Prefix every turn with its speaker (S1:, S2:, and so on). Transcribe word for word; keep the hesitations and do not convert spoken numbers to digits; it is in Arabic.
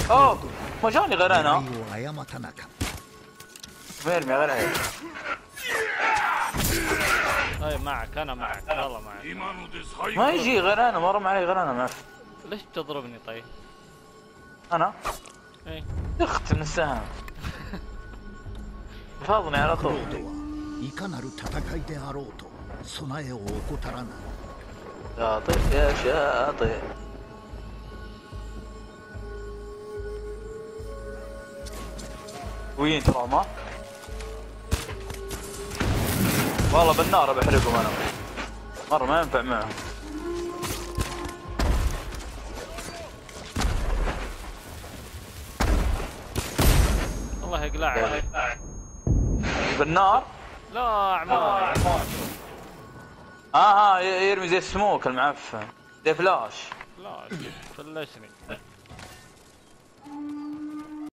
S1: اوه ما جاني غير انا. مرمي غير هيك.
S2: طيب معك انا معك والله معك.
S1: ما يجي غير انا، مر علي غير انا ما اعرف.
S2: ليش بتضربني طيب؟
S1: انا؟
S2: ايه
S1: اخت من السهم. فاضني على طول. شاطئ يا شاطئ. وين ترى والله بالنار بحرقهم انا. مرة ما ينفع معهم.
S2: والله يقلع
S1: بالنار؟
S2: لا عمار.
S1: اه اه يرمي زي السموك المعفن زي فلاش.
S2: لا فلشني.